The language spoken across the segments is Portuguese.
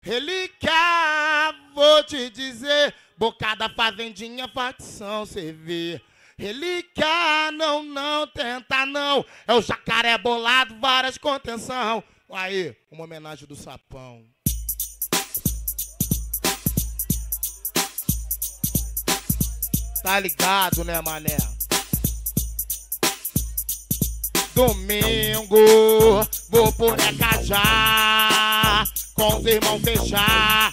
Relíquia, vou te dizer, bocada, fazendinha, facção, cê vê. Relíquia, não, tenta não, é o jacaré bolado, várias contenção. Aí, uma homenagem do Sapão. Tá ligado, né, mané? Domingo, vou por Ecajá, com os irmãos fechar,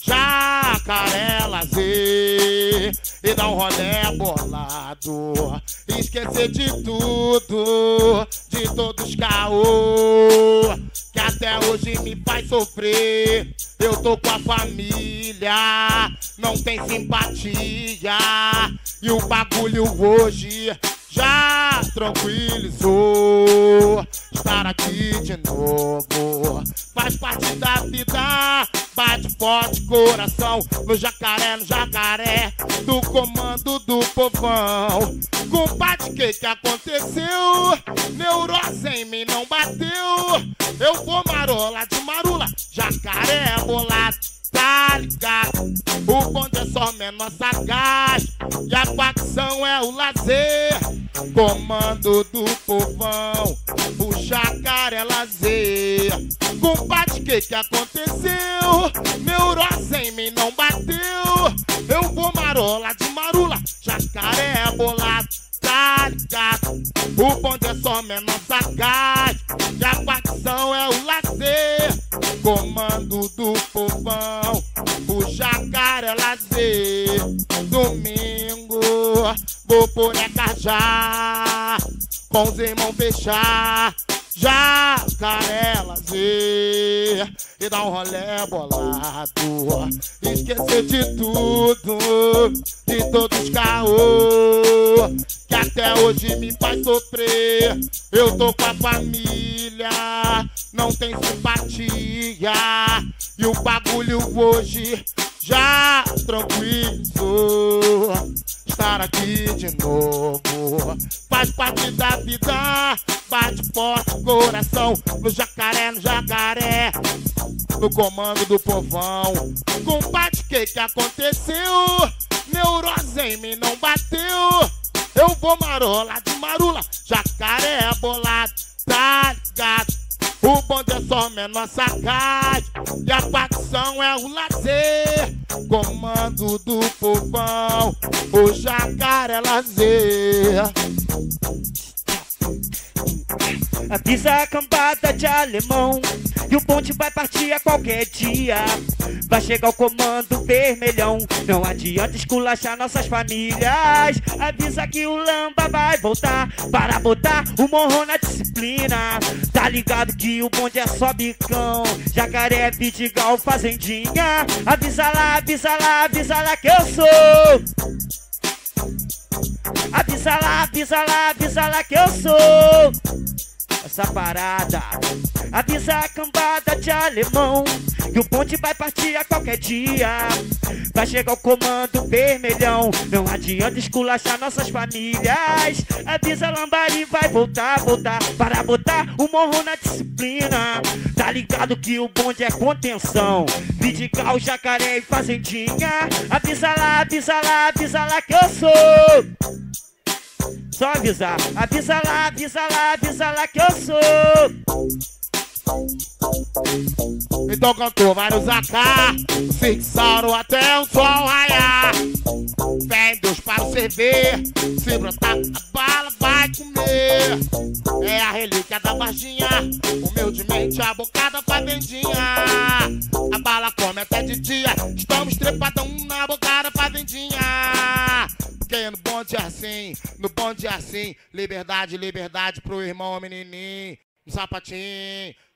Jacaré Lazer, e dar um rolé bolado, esquecer de tudo, de todos os caô, que até hoje me faz sofrer. Eu tô com a família, não tem simpatia, e o bagulho hoje já tranquilizou. Estar aqui de novo faz parte da vida. Bate forte coração no jacaré, do comando do povão. Compadre, que aconteceu? Neurose em mim não bateu. Eu vou marola de marula, jacaré bolado, tá ligado? O bonde é só menor sagaz, e a facção é o lazer. Comando do povão, o jacaré lazer. Compadre, que aconteceu? Neurose em mim não bateu. Eu vou marola de marula, jacaré bolado, tá ligado? O bonde é só menor sagaz, e a facção é o lazer. Comando do povão, o jacaré lazer. Domingo, vou por Ecajá, com os irmãos fechar, jacaré lazer, e dar um rolé bolado, esquecer de tudo, de todos os caô, que até hoje me faz sofrer. Eu tô com a família, não tem simpatia, e o bagulho hoje já tranquilizou. Estar aqui de novo faz parte da vida. Bate forte coração no jacaré, no comando do povão. Compadre, que aconteceu? Neurose em mim não bateu. Eu vou marola de marula, jacaré bolado, tá ligado? O bonde é só menor sagaz, e a facção é o lazer. Comando do povão, o jacaré lazer. Avisa a cambada de alemão, e o bonde vai partir a qualquer dia. Vai chegar o comando vermelhão, não adianta esculachar nossas famílias. Avisa que o Lamba vai voltar para botar o morro na disciplina. Tá ligado que o bonde é só bicão, jacaré, vidigal, fazendinha. Avisa lá que eu sou. Avisa lá que eu sou essa parada. Avisa a cambada de alemão, que o bonde vai partir a qualquer dia. Vai chegar o comando vermelhão, não adianta esculachar nossas famílias. Avisa Lambari vai voltar para botar o morro na disciplina. Tá ligado que o bonde é contenção, vidigal, jacaré e fazendinha. Avisa lá que eu sou. Só avisar, avisa lá que eu sou. Então cantou vários AK, fixaram até o sol raiar. Fé em Deus para você ver, se brotar a bala vai comer. É a relíquia da Varginha, humildemente a bocada fazendinha. A bala come até de dia, estamos trepadão na bocada fazendinha. Porque no bonde é assim, liberdade pro irmão menininho. Um sapatinho,